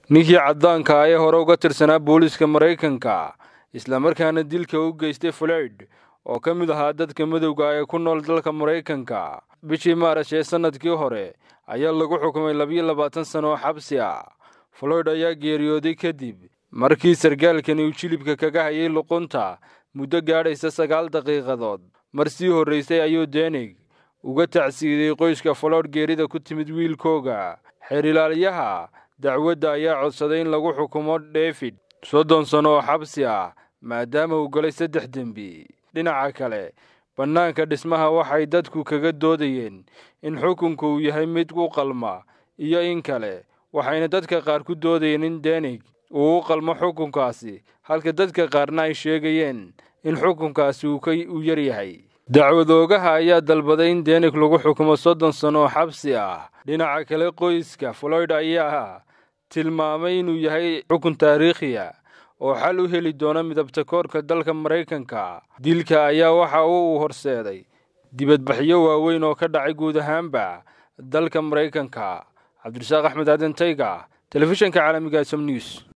ninkii caddaanka ah ee hore uga tirsanaa booliiska Mareykanka isla markaana dilka u geystay Floyd oo ka mid ahaa dadka madowga ah ee ku nool dalka Mareykanka bishii Maaris ee sanadkii hore ayaa lagu xukumay 22 sano oo xabsi ah. Floyd ayaa geeriyooday kadib markii sargaalkani uu jilibka kaga hayay luqunta muddo gaadhaysa 9 daqiiqadood. Marsii horeysay ayuu Denig uga tacsiiday qoyska Floyd geerida ku timid wiilkooga. Xeer ilaaliyaha dacwadda ayaa codsaday in lagu xukumo David 30 sano oo xabsi ah maadaama uu galay 3 dembi. Dhinaca kale, bannaanka dhismaha waxay dadku kaga doodayeen in xukunku uu yahay mid u qalma iyo in kale, waxayna dadka qaar ku doodayeen in Denig uu u qalmo xukunkaasi, halka dadka qaarna ay sheegayeen in xukunkaasi uu yar yahay. Dacwadoogaha ayaa dalbaday in Denig lagu xukumo 30 sano oo xabsi ah. Dhinaca kale, qoyska Floyd ayaa tilmaamay inuu yahay xukun taariikhi ah oo xal u heli doona midabta koorka dalka Mareykanka. Dilka ayaa waxa uu horseeday dibadbaxyo waaweyn oo ka dhacay guud ahaanba dalka Mareykanka. Cabdirasaaq Axmed Aadan Tayga, Telefishinka Caalamiga Som News.